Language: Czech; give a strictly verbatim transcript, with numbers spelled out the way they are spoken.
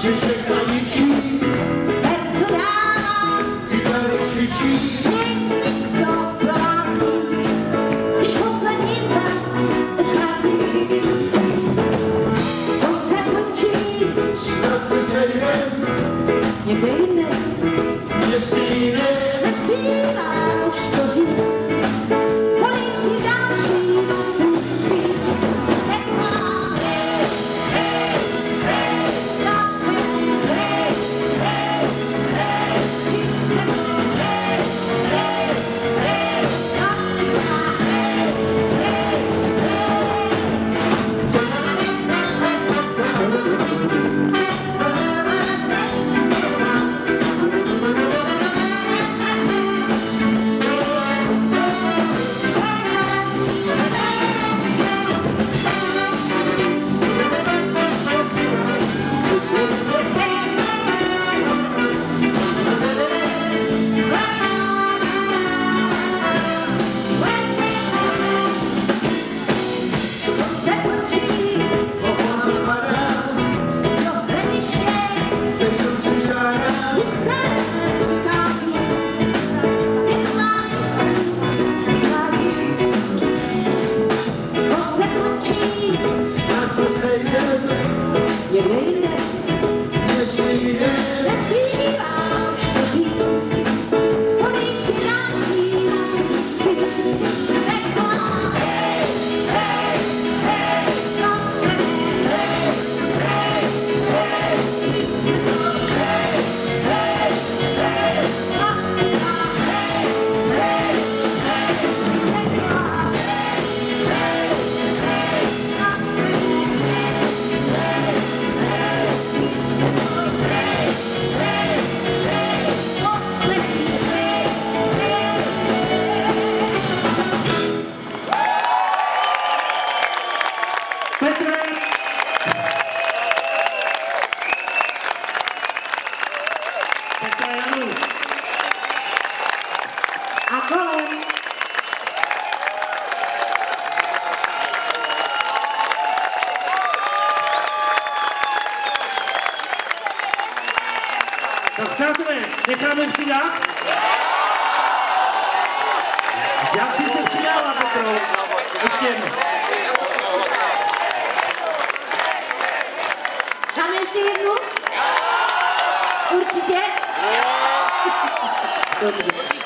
Życie granici, personalna, gitary ćwici. piękny kto prowadzi, niż posledni z was odczasy. Konsekwenci, Z nas systemem, niech inny, jest inny. Wesela już co żyć, policzy dalszy nocy stryk. Hej, hej, hej, hej, hej, hej, system, hej, hej, hej, kapita, hej, a kolem. Tak přátelé, necháme přidat? Jak jsi se přidala, Petro? Ještě jedno. Dáme ještě jednu? Určitě? Dobře.